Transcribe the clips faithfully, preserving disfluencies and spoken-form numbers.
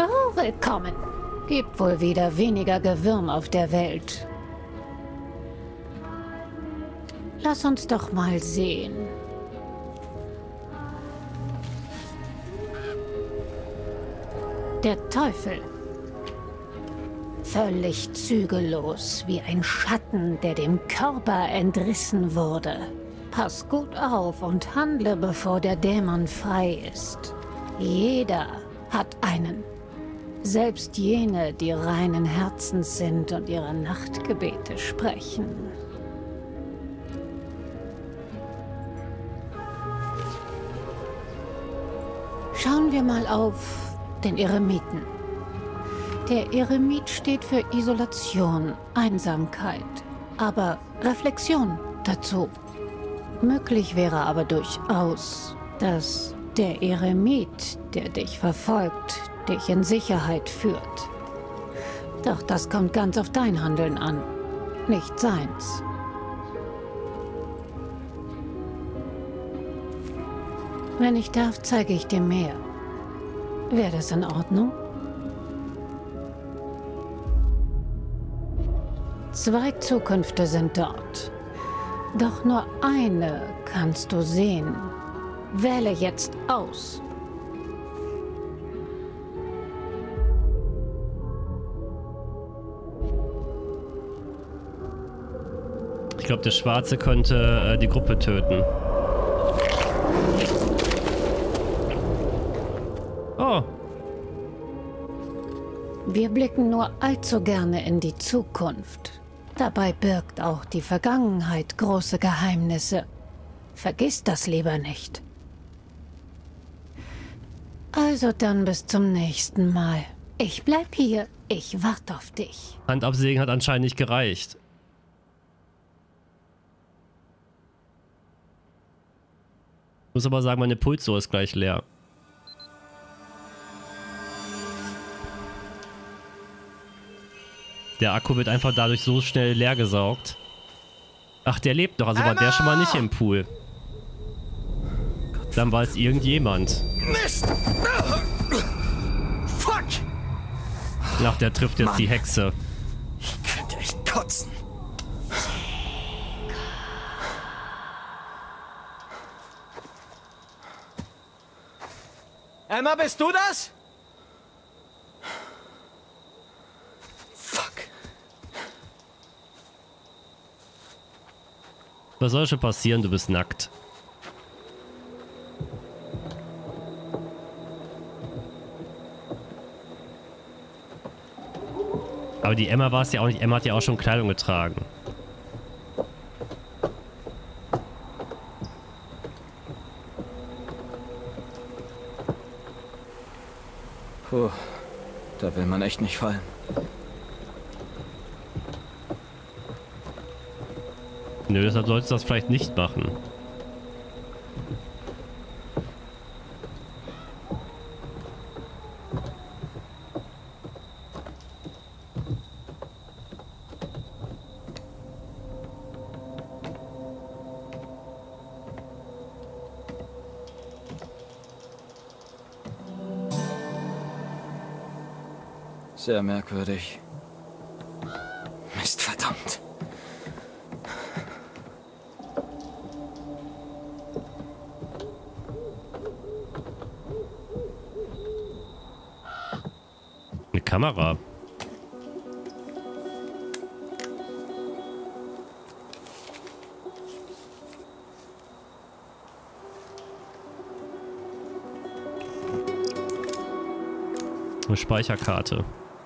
willkommen. Gibt wohl wieder weniger Gewürm auf der Welt. Lass uns doch mal sehen. Der Teufel. Völlig zügellos, wie ein Schatten, der dem Körper entrissen wurde. Pass gut auf und handle, bevor der Dämon frei ist. Jeder hat einen. Selbst jene, die reinen Herzens sind und ihre Nachtgebete sprechen. Schauen wir mal auf den Eremiten. Der Eremit steht für Isolation, Einsamkeit, aber Reflexion dazu. Möglich wäre aber durchaus, dass der Eremit, der dich verfolgt, dich in Sicherheit führt. Doch das kommt ganz auf dein Handeln an, nicht seins. Wenn ich darf, zeige ich dir mehr. Wäre das in Ordnung? Zwei Zukünfte sind dort. Doch nur eine kannst du sehen. Wähle jetzt aus. Ich glaube, der Schwarze könnte äh, die Gruppe töten. Oh. Wir blicken nur allzu gerne in die Zukunft. Dabei birgt auch die Vergangenheit große Geheimnisse. Vergiss das lieber nicht. Also dann bis zum nächsten Mal. Ich bleib hier. Ich warte auf dich. Hand absägen hat anscheinend nicht gereicht. Ich muss aber sagen, meine Pulsuhr ist gleich leer. Der Akku wird einfach dadurch so schnell leer gesaugt. Ach, der lebt noch, also war der schon mal nicht im Pool. Dann war es irgendjemand. Mist! Fuck! Ach, der trifft jetzt Mann. Die Hexe. Ich könnte echt kotzen. Emma, bist du das? Fuck. Was soll schon passieren? Du bist nackt. Aber die Emma war es ja auch nicht. Emma hat ja auch schon Kleidung getragen. Puh, da will man echt nicht fallen. Nö, deshalb solltest du das vielleicht nicht machen. Sehr merkwürdig. Mist, verdammt. Eine Kamera. Eine Speicherkarte.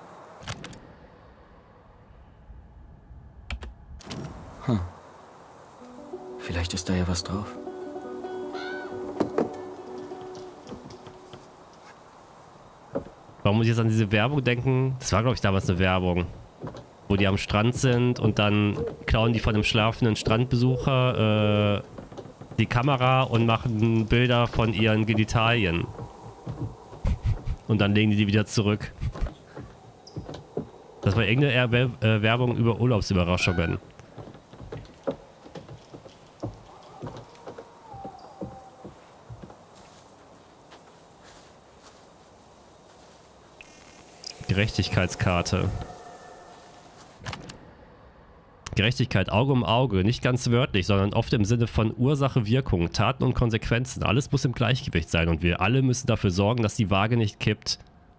Hm. Vielleicht ist da ja was drauf. Warum muss ich jetzt an diese Werbung denken? Das war, glaube ich, damals eine Werbung. Wo die am Strand sind und dann klauen die von einem schlafenden Strandbesucher äh, die Kamera und machen Bilder von ihren Genitalien. Und dann legen die die wieder zurück. Das war irgendeine Erwer- äh, Werbung über Urlaubsüberraschungen. Gerechtigkeitskarte. Gerechtigkeit, Auge um Auge, nicht ganz wörtlich, sondern oft im Sinne von Ursache, Wirkung, Taten und Konsequenzen. Alles muss im Gleichgewicht sein und wir alle müssen dafür sorgen, dass die Waage nicht kippt.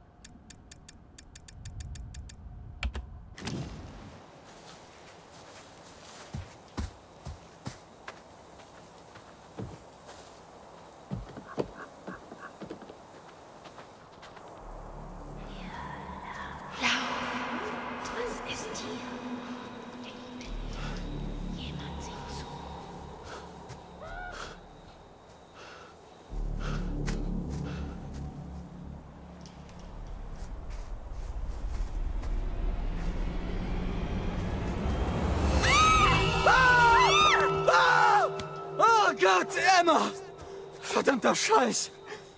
Emma! Verdammter Scheiß!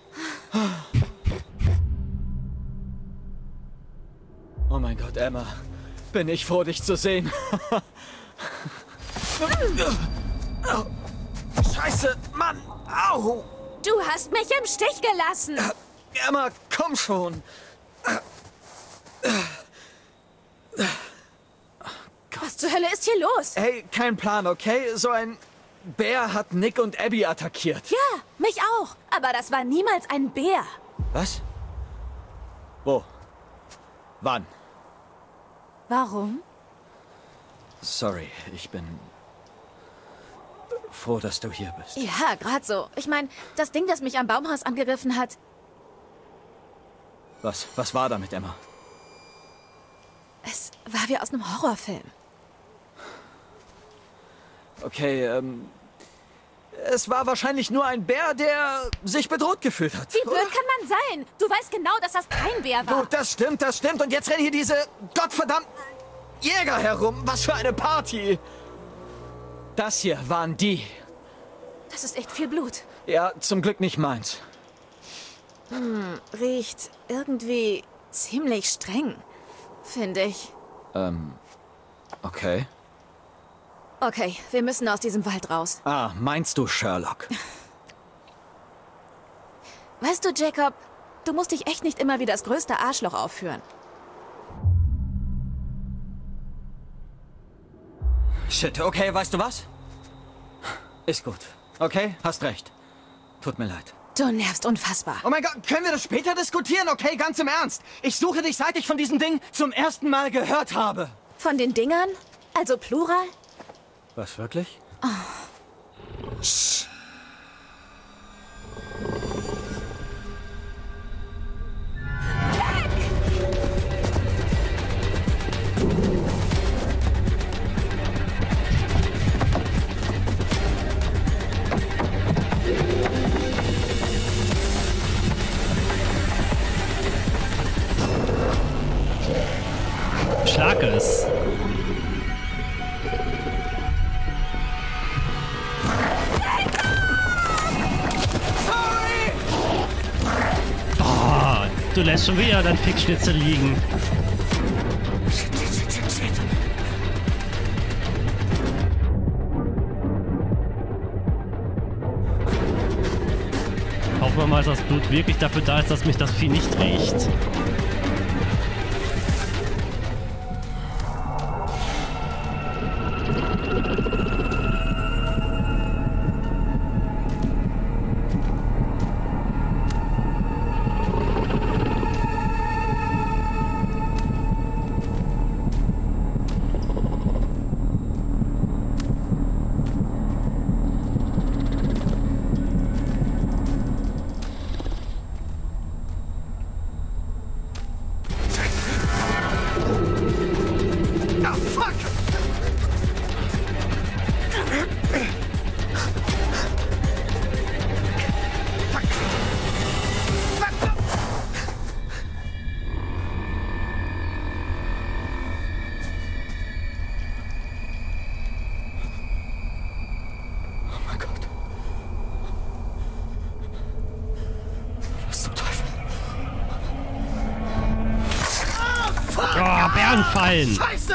Oh mein Gott, Emma. Bin ich froh, dich zu sehen. Scheiße, Mann! Au! Du hast mich im Stich gelassen! Emma, komm schon! Was zur Hölle ist hier los? Hey, kein Plan, okay? So ein Bär hat Nick und Abby attackiert. Ja, mich auch. Aber das war niemals ein Bär. Was? Wo? Wann? Warum? Sorry, ich bin froh, dass du hier bist. Ja, gerade so. Ich meine, das Ding, das mich am Baumhaus angegriffen hat. Was? Was war damit, Emma? Es war wie aus einem Horrorfilm. Okay, ähm... es war wahrscheinlich nur ein Bär, der sich bedroht gefühlt hat. Wie blöd kann man sein? Du weißt genau, dass das kein Bär war. Gut, das stimmt, das stimmt. Und jetzt rennen hier diese gottverdammten Jäger herum. Was für eine Party. Das hier waren die. Das ist echt viel Blut. Ja, zum Glück nicht meins. Hm, riecht irgendwie ziemlich streng, finde ich. Ähm, okay. Okay, wir müssen aus diesem Wald raus. Ah, meinst du Sherlock? Weißt du, Jacob, du musst dich echt nicht immer wie das größte Arschloch aufführen. Shit, okay, weißt du was? Ist gut. Okay, hast recht. Tut mir leid. Du nervst unfassbar. Oh mein Gott, können wir das später diskutieren? Okay, ganz im Ernst. Ich suche dich, seit ich von diesem Ding zum ersten Mal gehört habe. Von den Dingern? Also Plural? Was, wirklich? Oh. Sch. Schlag es. Du lässt schon wieder dein Fickschnitzel liegen. Hoffen wir mal, dass das Blut wirklich dafür da ist, dass mich das Vieh nicht riecht. Oh, Bären fallen! Scheiße!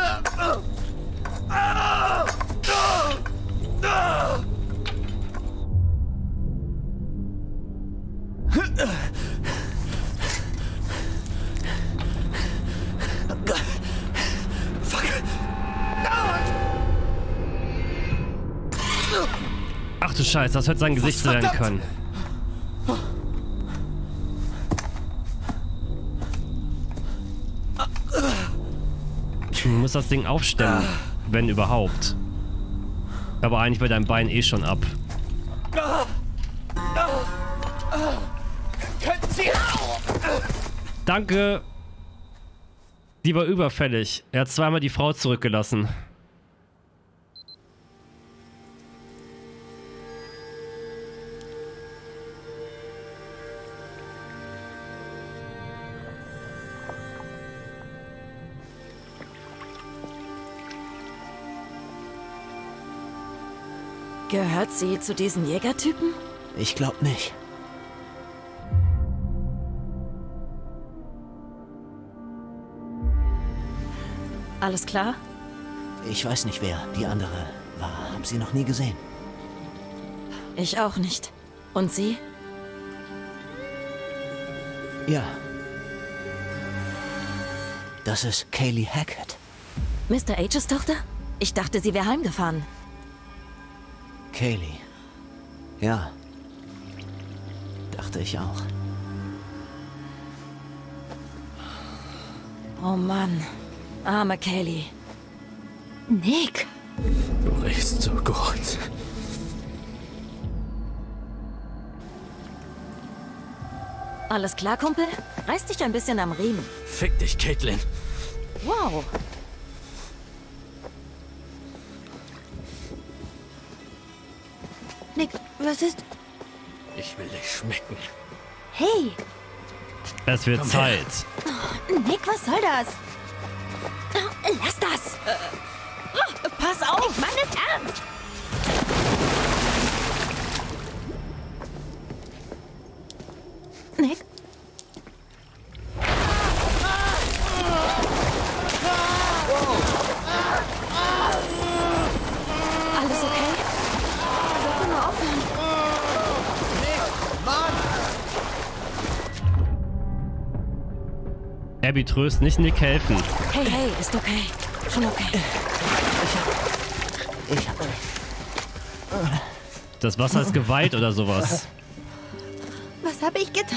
Ach du Scheiße, das hätte sein Gesicht sein können. Du musst das Ding aufstellen, wenn überhaupt. Aber eigentlich wäre dein Bein eh schon ab. Könnten Sie... Danke. Die war überfällig. Er hat zweimal die Frau zurückgelassen. Gehört sie zu diesen Jägertypen? Ich glaub nicht. Alles klar? Ich weiß nicht, wer die andere war. Hab sie noch nie gesehen. Ich auch nicht. Und Sie? Ja. Das ist Kaylee Hackett. Mister H's Tochter? Ich dachte, sie wäre heimgefahren. Kaylee. Ja. Dachte ich auch. Oh Mann. Arme Kaylee. Nick! Du riechst so gut. Alles klar, Kumpel? Reiß dich ein bisschen am Riemen. Fick dich, Caitlin. Wow. Nick, was ist... Ich will dich schmecken. Hey! Es wird Komm Zeit. her. Nick, was soll das? Lass das! Pass auf, Mann, ist ernst! Nick? Alles okay? Sollte nur aufhören. Abby tröst, nicht Nick helfen. Hey, hey, ist okay. Schon okay. Ich hab... Das Wasser ist geweiht oder sowas. Was habe ich getan?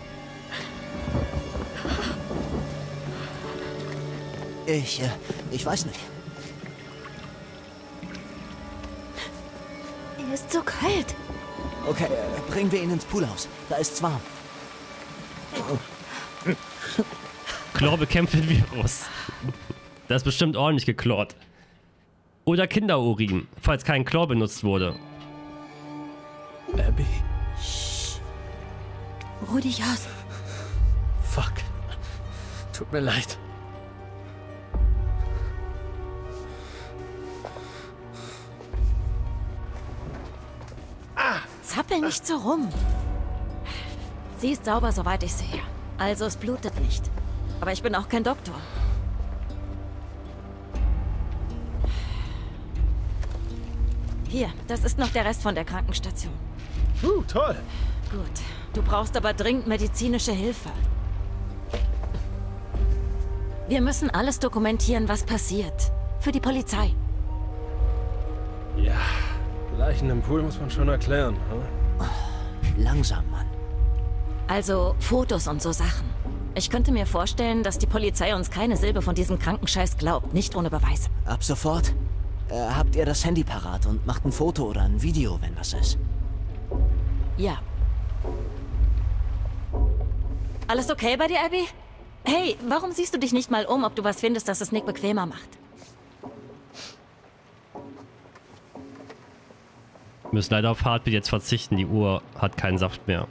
Ich, äh, ich weiß nicht. Er ist so kalt. Okay, äh, bringen wir ihn ins Poolhaus. Da ist's warm. Chlor bekämpft den Virus. Das ist bestimmt ordentlich geklort. Oder Kinderurin, falls kein Chlor benutzt wurde. Abby. Ruh dich aus. Fuck. Tut mir leid. Zappel nicht so rum. Sie ist sauber, soweit ich sehe. Also es blutet nicht. Aber ich bin auch kein Doktor. Hier, das ist noch der Rest von der Krankenstation. Uh, toll. Gut. Du brauchst aber dringend medizinische Hilfe. Wir müssen alles dokumentieren, was passiert. Für die Polizei. Ja, Leichen im Pool muss man schon erklären. Hm? Langsam, Mann. Also Fotos und so Sachen. Ich könnte mir vorstellen, dass die Polizei uns keine Silbe von diesem Krankenscheiß glaubt. Nicht ohne Beweis. Ab sofort äh, habt ihr das Handy parat und macht ein Foto oder ein Video, wenn was ist. Ja. Alles okay bei dir, Abby? Hey, warum siehst du dich nicht mal um, ob du was findest, das es Nick bequemer macht? Wir müssen leider auf Heartbeat jetzt verzichten. Die Uhr hat keinen Saft mehr.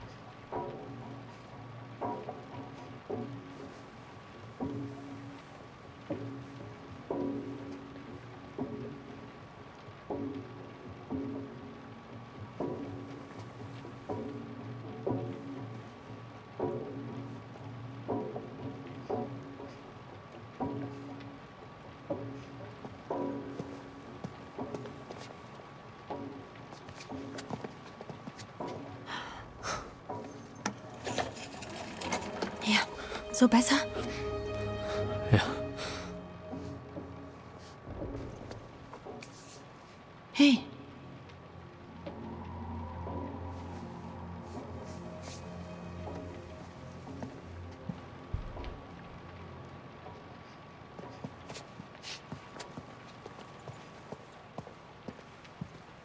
Ja, so besser? Ja. Hey,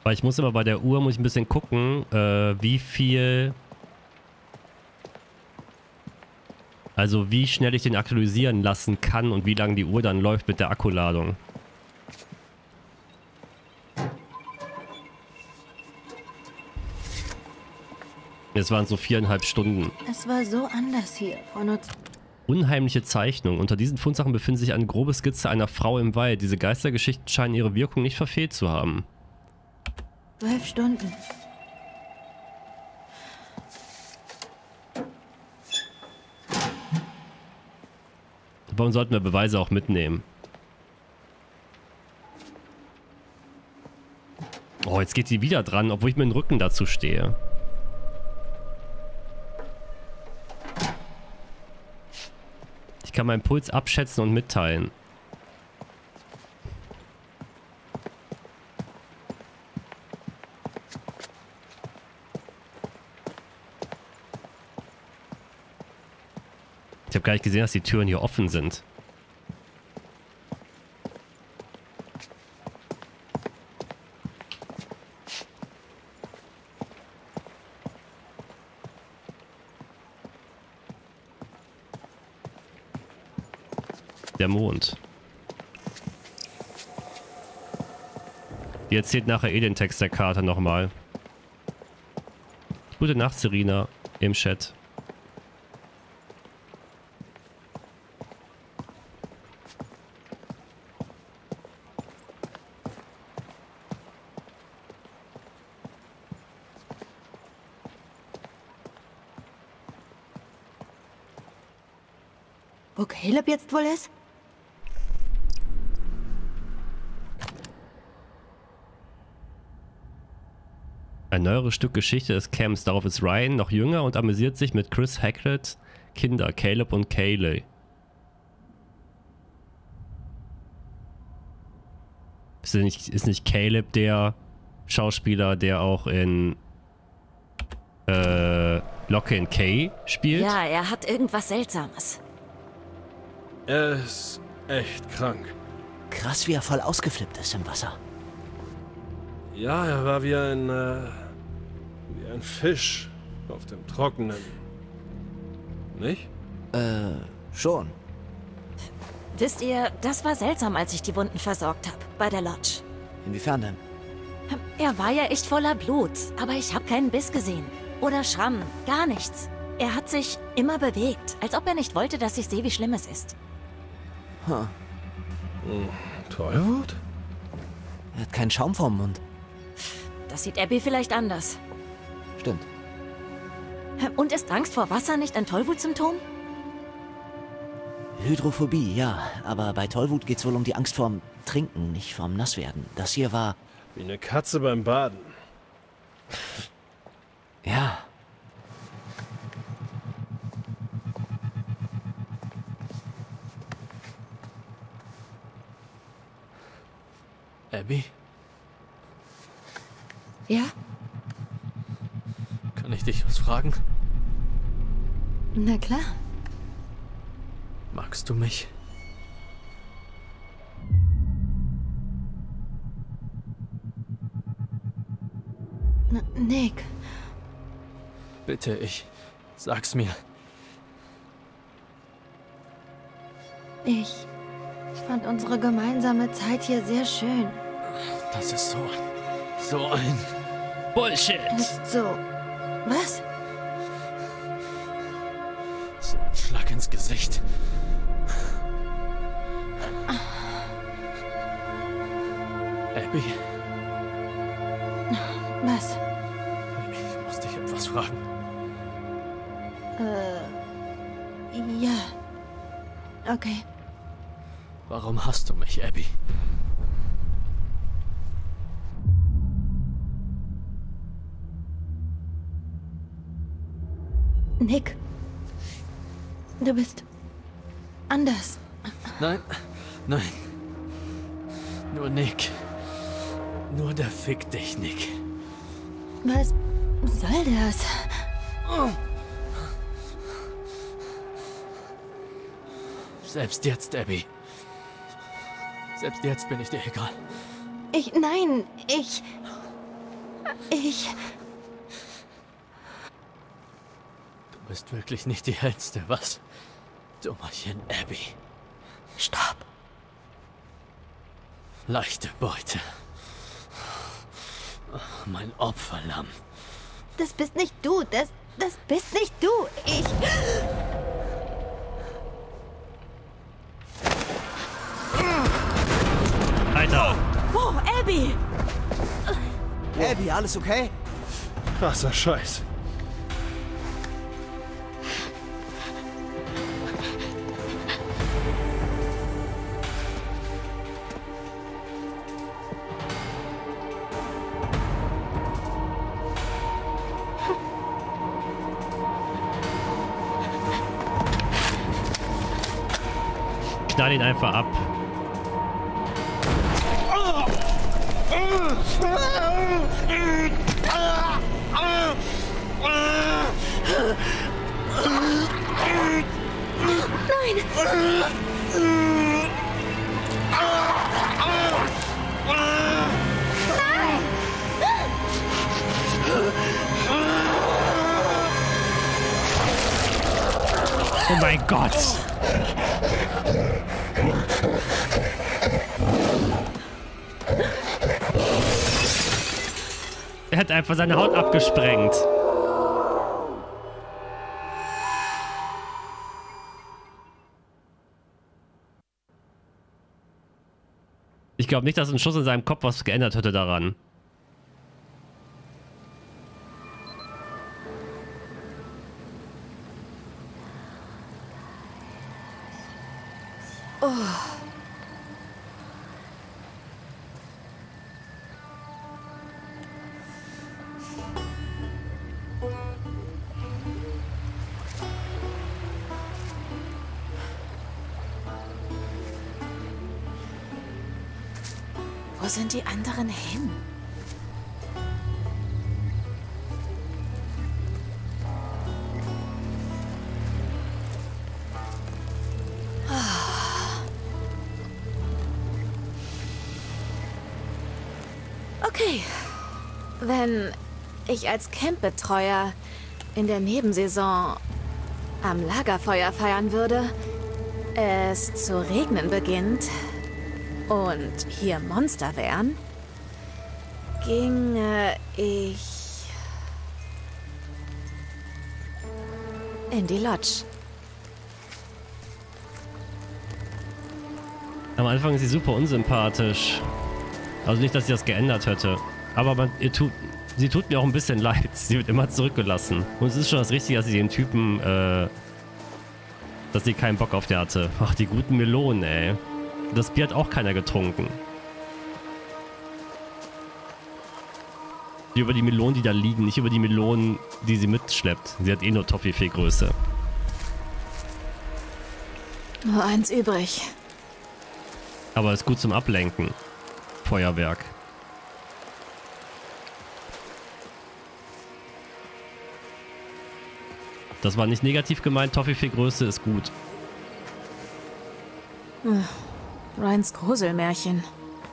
Weil ich muss immer bei der Uhr muss ich ein bisschen gucken, äh, wie viel... Also wie schnell ich den aktualisieren lassen kann und wie lange die Uhr dann läuft mit der Akkuladung. Jetzt waren es so viereinhalb Stunden. Es war so anders hier. Vor nur Unheimliche Zeichnung. Unter diesen Fundsachen befindet sich eine grobe Skizze einer Frau im Wald. Diese Geistergeschichten scheinen ihre Wirkung nicht verfehlt zu haben. zwölf Stunden. Warum sollten wir Beweise auch mitnehmen? Oh, jetzt geht sie wieder dran, obwohl ich mit dem Rücken dazu stehe. Ich kann meinen Puls abschätzen und mitteilen. Ich habe gar nicht gesehen, dass die Türen hier offen sind. Der Mond. Die erzählt nachher eh den Text der Karte nochmal. Gute Nacht, Serena, im Chat. Wo Caleb jetzt wohl ist? Ein neueres Stück Geschichte des Camps. Darauf ist Ryan noch jünger und amüsiert sich mit Chris Hackett Kinder, Caleb und Kayleigh. Ist nicht, ist nicht Caleb der Schauspieler, der auch in äh, Lock and Key spielt? Ja, er hat irgendwas Seltsames. Er ist echt krank. Krass, wie er voll ausgeflippt ist im Wasser. Ja, er war wie ein, äh, wie ein Fisch auf dem Trockenen. Nicht? Äh, schon. Wisst ihr, das war seltsam, als ich die Wunden versorgt habe, bei der Lodge. Inwiefern denn? Er war ja echt voller Blut, aber ich habe keinen Biss gesehen. Oder Schramm, gar nichts. Er hat sich immer bewegt, als ob er nicht wollte, dass ich sehe, wie schlimm es ist. Huh. Hm, Tollwut? Er hat keinen Schaum vorm Mund. Das sieht Abby vielleicht anders. Stimmt. Und ist Angst vor Wasser nicht ein Tollwut-Symptom? Hydrophobie, ja. Aber bei Tollwut geht's wohl um die Angst vorm Trinken, nicht vorm Nasswerden. Das hier war... Wie eine Katze beim Baden. Ja. Abby, Ja? kann ich dich was fragen? Na klar. Magst du mich? N Nick. Bitte, ich... Sag's mir. Ich fand unsere gemeinsame Zeit hier sehr schön. Das ist so... So ein... Bullshit! Ist so. Was? So ein Schlag ins Gesicht. Abby, Was? ich muss dich etwas fragen. Äh. Ja. Okay. Warum hasst du mich, Abby? Nick. Du bist anders. Nein, nein. Nur Nick. Nur der Fick dich, Nick. Was soll das? Selbst jetzt, Abby. Selbst jetzt bin ich dir egal. Ich. Nein, ich. Ich... Du bist wirklich nicht die Hellste, was? Dummerchen Abby. Stopp. Leichte Beute. Mein Opferlamm. Das bist nicht du. Das, das bist nicht du. Ich... Alter! Oh, Abby! Abby, alles okay? Krasser Scheiß. Knall ihn einfach ab. Oh mein Gott! Er hat einfach seine Haut abgesprengt. Ich glaube nicht, dass ein Schuss in seinem Kopf was geändert hätte daran. Oh. Wo sind die anderen hin? Okay. Wenn ich als Campbetreuer in der Nebensaison am Lagerfeuer feiern würde, es zu regnen beginnt und hier Monster wären, ginge ich in die Lodge. Am Anfang ist sie super unsympathisch. Also nicht, dass sie das geändert hätte. Aber man, ihr tut, sie tut mir auch ein bisschen leid. Sie wird immer zurückgelassen. Und es ist schon das Richtige, dass sie den Typen, äh, dass sie keinen Bock auf der hatte. Ach, die guten Melonen, ey. Das Bier hat auch keiner getrunken. Über die Melonen, die da liegen, nicht über die Melonen, die sie mitschleppt. Sie hat eh nur Toffifee-Größe. Nur eins übrig. Aber ist gut zum Ablenken. Feuerwerk. Das war nicht negativ gemeint. Toffifee-Größe ist gut. Hm. Ryans Gruselmärchen.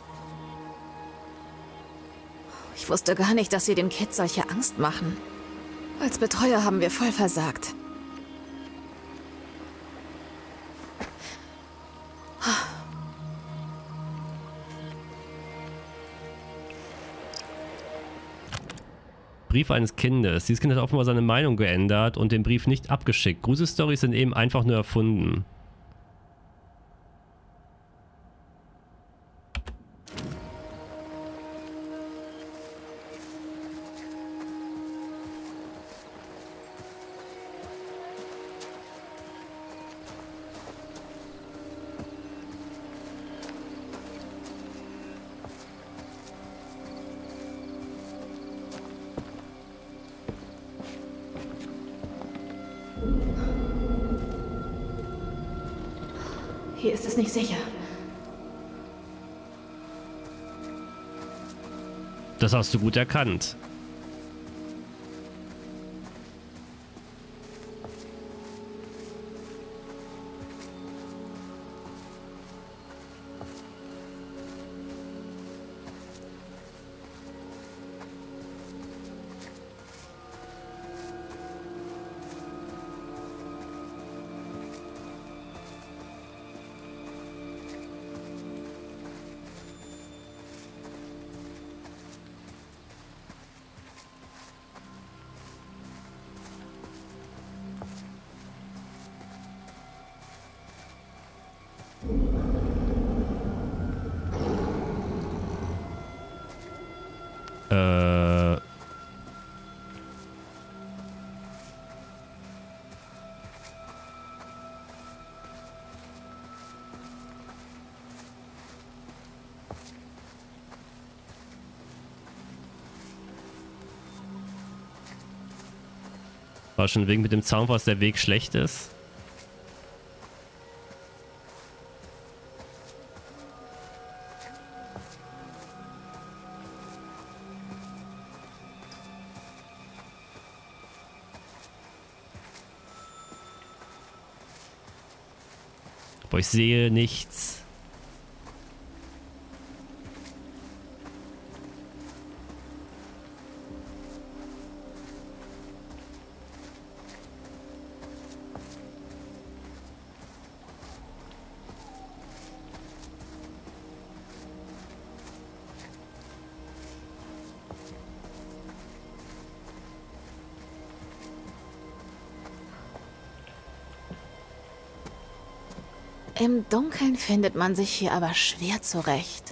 Ich wusste gar nicht, dass sie dem Kind solche Angst machen. Als Betreuer haben wir voll versagt. Brief eines Kindes. Dieses Kind hat offenbar seine Meinung geändert und den Brief nicht abgeschickt. Gruselstories sind eben einfach nur erfunden. Hier ist es nicht sicher. Das hast du gut erkannt. War schon wegen mit dem Zaun, was der Weg schlecht ist. Aber ich sehe nichts. Im Dunkeln findet man sich hier aber schwer zurecht.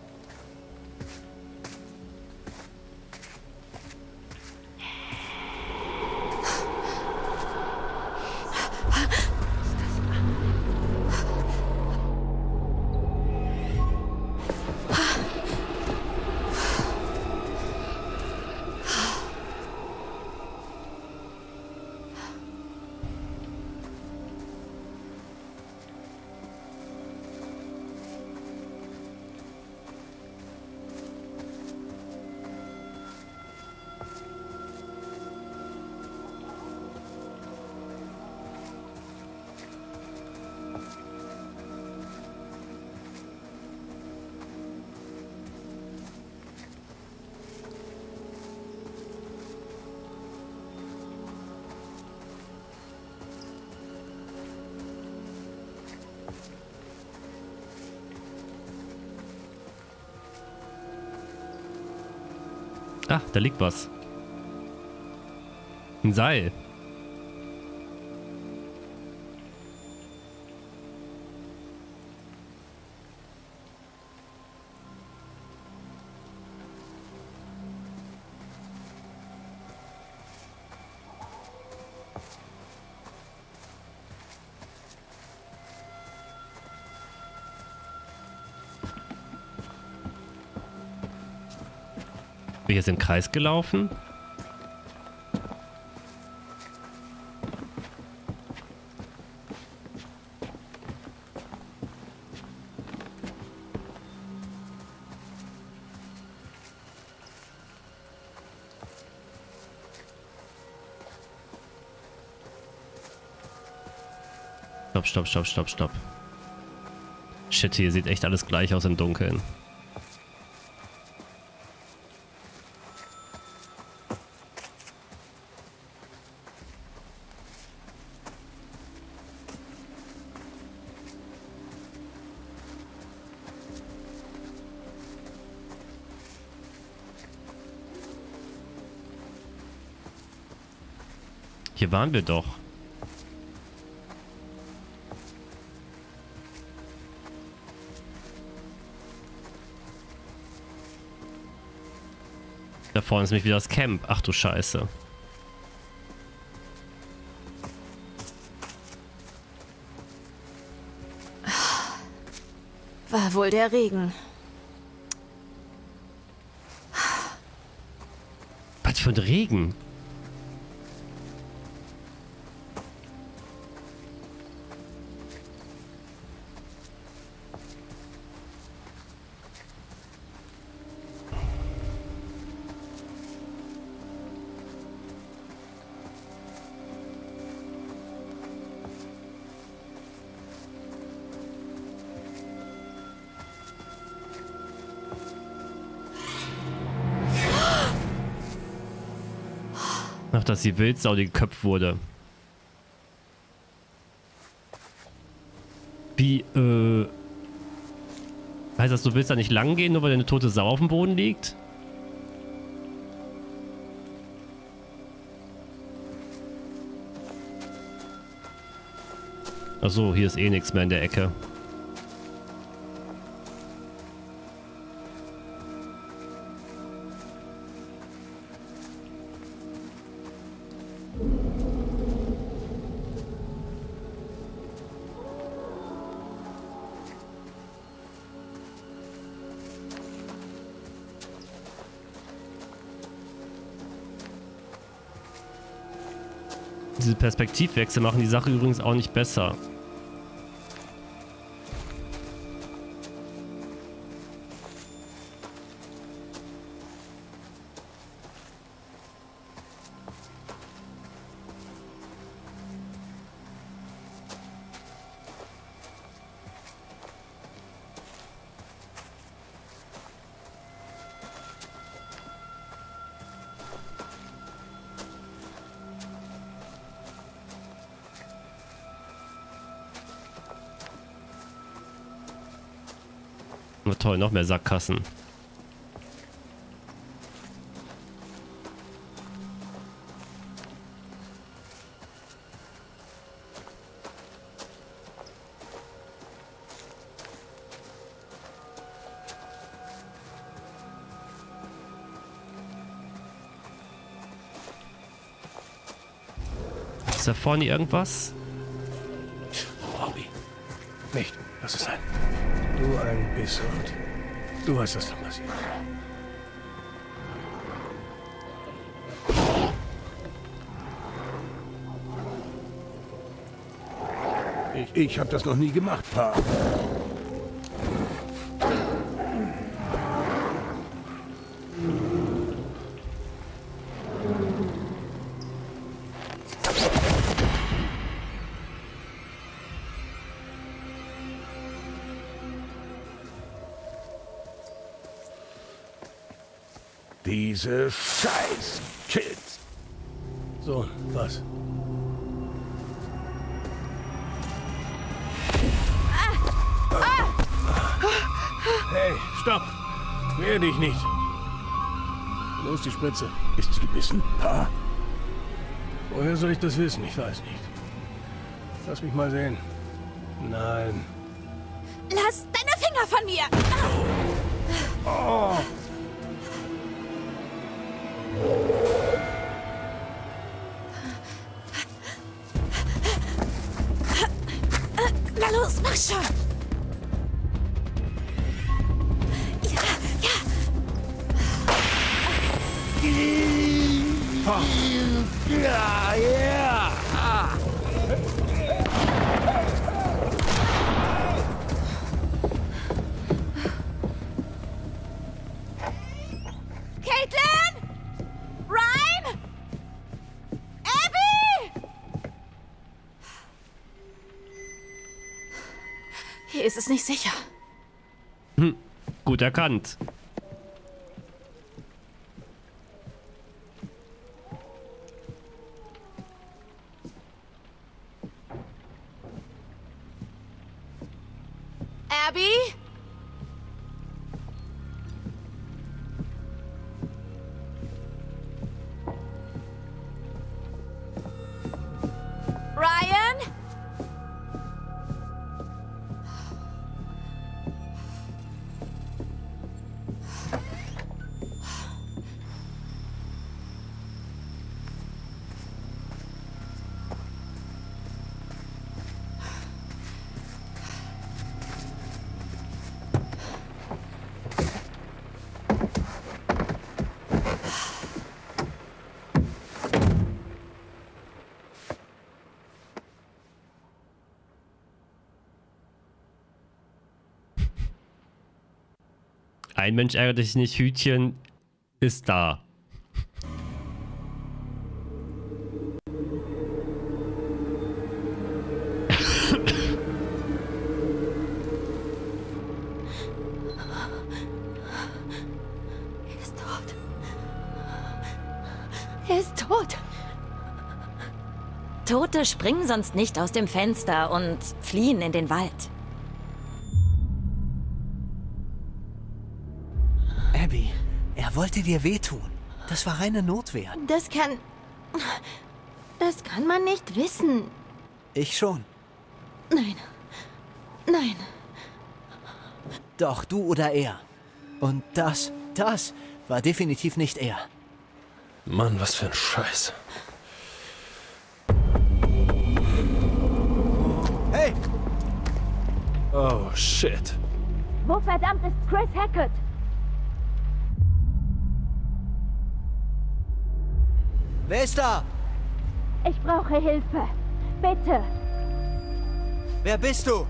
Ah, da liegt was. Ein Seil. Bin ich jetzt im Kreis gelaufen? Stopp, stopp, stopp, stopp, stopp. Shit, hier sieht echt alles gleich aus im Dunkeln. Hier waren wir doch. Da vorne ist nämlich wieder das Camp. Ach du Scheiße. War wohl der Regen. Was für ein Regen? Ach, dass die Wildsau, die geköpft wurde. Wie, äh... heißt das, du willst da nicht lang gehen, nur weil eine tote Sau auf dem Boden liegt? Ach so, hier ist eh nichts mehr in der Ecke. Diese Perspektivwechsel machen die Sache übrigens auch nicht besser. Oh, toll, noch mehr Sackgassen. Ist da vorne irgendwas? Bobby. Nicht. Lass es sein. Du ein Biss und du weißt, was da passiert. Ich, ich habe das noch nie gemacht, Pa. Diese scheiß Kids. So, was? Hey, stopp! Wehr dich nicht. Los, die Spritze. Ist sie gebissen, Pa? Woher soll ich das wissen? Ich weiß nicht. Lass mich mal sehen. Nein. Lass deine Finger von mir! Oh! Na los, mach schon! Ja, ja! Pa. Ja, ja! Caitlin! Ryan! Abby! Hier ist es nicht sicher. Hm, gut erkannt. Abby? Ryan? Ein Mensch ärgert dich nicht, Hütchen ist da. Er ist tot. Er ist tot. Tote springen sonst nicht aus dem Fenster und fliehen in den Wald. Abby, er wollte dir wehtun. Das war reine Notwehr. Das kann... Das kann man nicht wissen. Ich schon. Nein. Nein. Doch, du oder er. Und das, das war definitiv nicht er. Mann, was für ein Scheiß. Hey! Oh, shit. Wo verdammt ist Chris Hackett? Wer ist da? Ich brauche Hilfe. Bitte. Wer bist du?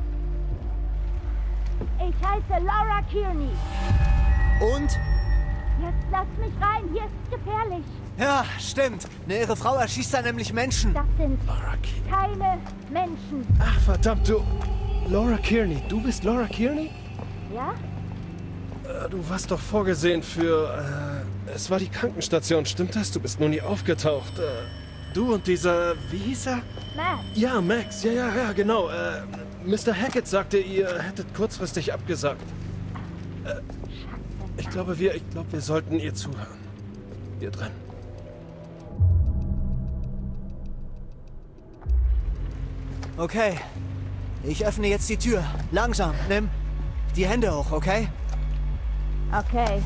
Ich heiße Laura Kearney. Und? Jetzt lass mich rein. Hier ist gefährlich. Ja, stimmt. Eine irre Frau erschießt da nämlich Menschen. Das sind Laura Kearney. keine Menschen. Ach, verdammt, du... Laura Kearney. Du bist Laura Kearney? Ja? Äh, du warst doch vorgesehen für... Äh, es war die Krankenstation, stimmt das? Du bist nur nie aufgetaucht. Äh, du und dieser... Wie hieß er? Max. Ja, Max. Ja, ja, ja, genau. Äh, Mister Hackett sagte, ihr hättet kurzfristig abgesagt. Äh, ich glaube, wir... Ich glaube, wir sollten ihr zuhören. Hier drin. Okay. Ich öffne jetzt die Tür. Langsam. Nimm die Hände hoch, okay? Okay.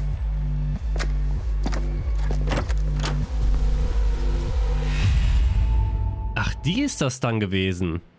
Ach, die ist das dann gewesen.